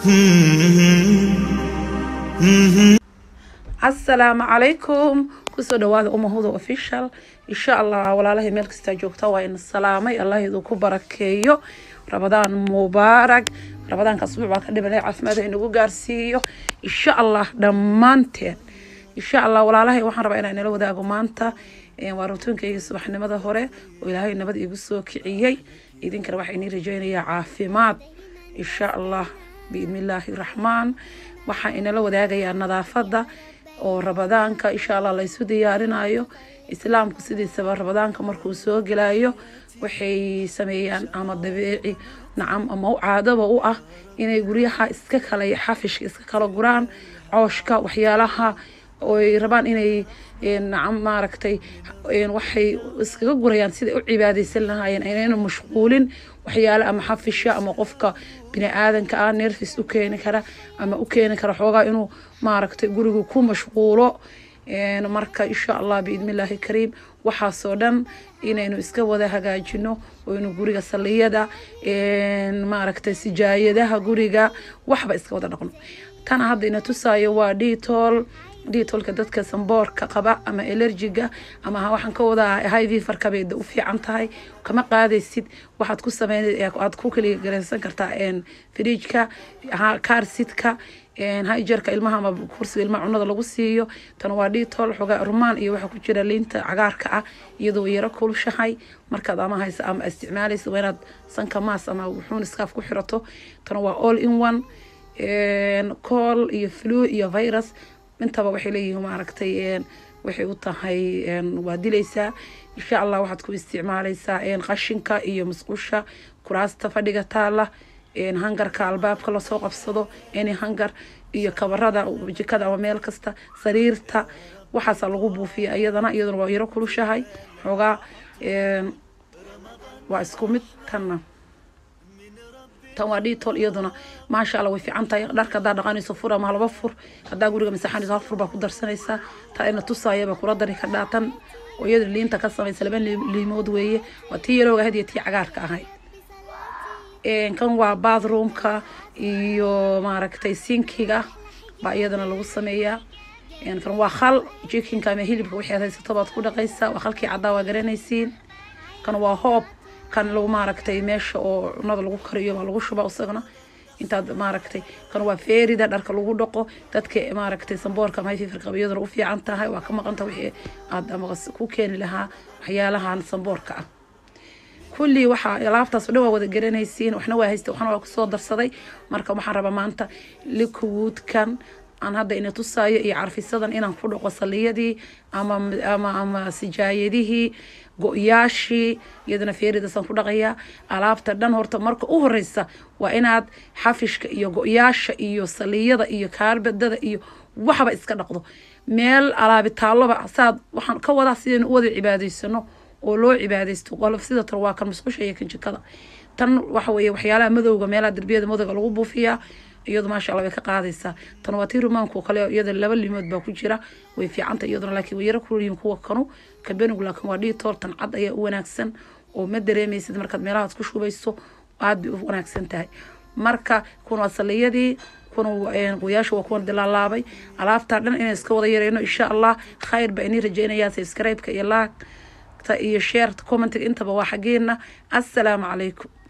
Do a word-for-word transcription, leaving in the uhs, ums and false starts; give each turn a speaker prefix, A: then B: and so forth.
A: السلام عليكم كسو دواada uma Huda official insha Allah walaalahay meel kasta joogta waa in salaamay Allah idin ku barakeeyo Ramadan mubarak Ramadan ka suuq ka dhibanay caafimaad inagu gaarsiiyo insha Allah dhamaanteen insha Allah walaalahay waxaan rabaa inaan la wadaago maanta ee waa rutoonkayga subaxnimada hore oo Ilaahay nabad igu soo kiciyay idinkana waxa inii rajaynayaa caafimaad insha Allah biidnillaahi rahmaan waxa ina la wadaagayaa nadaafada oo Ramadaanka insha Allah la isu diyaarinayo islaamku sidiisaba Ramadaanka markuu soo galaayo waxay sameeyaan ama dabiici nacam ama caadaba u ah inay guriyaha iska kala xafish iska kala guraan cooshka waxyaalaha oo ay rabaan inay nacam maaragtay waxay iskaga gurayaan sida u cibaadeysan lahaayeen inayna mashquulin waxyaalaha ama xafisha ama qofka bini aadanka ah nervous u keeni kara ama u keeni kara xoogaa inuu maaragtay gurigu ku mashquulo een marka insha Allah biidnillaahi kariim waxa soo dhan inaynu iska wada hagaajino oo inuu guriga saliyada een maaragtay sijaayadaha guriga waxba iska wada dhaqno tan hadda ina tusaayo waa detool detoolka dadka samboorka qaba ama allergiga ama waxaan ka wada H I V farkabeeda u fiican tahay kama qaadaysid waxaad ku sameeyay aad ku kaliya gareysan kartaa een fridge-ka car seat-ka een hayjarka ilmaha ama kursiga ilmaha cunada lagu siiyo tan waa detool xogaa rumaan iyo waxa ku jira liinta cagaarka ah iyadoo yara kulushahay markaad ama haysa ama isticmaalayso wanaad sanka maas ama wuxuun iskaaf ku xirato tan waa all in one een cold iyo flu iyo virus intaba waxay leeyihiin maaragtay een waxay u tahay een waa dilaysa insha Allah waxaad ku isticmaalaysaa een qashinka iyo musqusha kuraasta fadhiga taala een hangarka albaabka la soo qabsado een hangar iyo kabarada jikada ama meel kasta sariirta waxaas lagu buufiyaa iyadana iyaduna waa yaro kulushahay xogaa een waa isku mid tan tan waa detool iyaduna ma sha Allah way fiican tahay dharka daa dhaqanayso fur ama laba fur hadaa guriga masaxanayso hal fur baa ku darsanaysa taa ina tusaayaba kula dari ka dhaatan oo iyada liinta ka sameeyay laba liimood weeye waa tii yarooga hadiya tii cagaarka ahay een kan waa bathroomka iyo maaragtay sinkiga baa iyadana lagu sameeyaa een fan waa khal chickenka ama hilibka wixii haysato baad ku dhaqaysaa waa khalkii cadaa waa garanaysiin kan waa hoob kan lagu maaragtay meesha oo cunada lagu kariyo waa lagu shubaa usagana intaad maaragtay kan waa feerida dharka lagu dhaqo dadka maaragtay samboorka ma fi firqabiyada u fiican tahay waa ka maqanta wixii aad ama ku keeni lahaa waxyaalahan samboorka ah kulli waxa alaabtaas oo wada garanaysiin waxna waa haysta waxna waa ku soo darsaday marka waxaan rabaa maanta liquidkan aan hadda ina tusaayo iyo carfisadan inaan ku dhaqo saliyadii ama ama ama sijaayadihii go'yaashi iyadana feeridasan ku dhaqaya alaabta dhan horta marka u horeysa waa inaad xafishka iyo go'yaasha iyo saliyada iyo kaarbadada iyo waxba iska dhaqdo meel alaabi taaloba saad waxaan ka wada sideen u wada cibaadaysano oo loo cibaadaysto qolof sida tan waa kan musqusha iyo kan jikada tan waxa weeye waxyaalaha madowga meelaha darbiyada madowga lagu buufiyaa iyadoo ma sha Allah way ka qaadaysaa tan waa tii rumaanku kale iyada laba limood baa ku jira way fiicanta iyaduna laakiin way yara kuliin kuwa kanu kabeenigu laakiin waa detool tan cad ayaa u wanaagsan oo ma dareemaysid markaad meelaha isku shubayso aad bay u wanaagsan tahay marka kuna saliyadii kuna een qoyaasha waa kuwan dilaalaabay alaabta dhan inay iska wada yareeyno insha Allah khayr ba inii rajaynayaa subscribe-ka iyo like ta iyo share comment intaba waa xageena assalaamu calaykum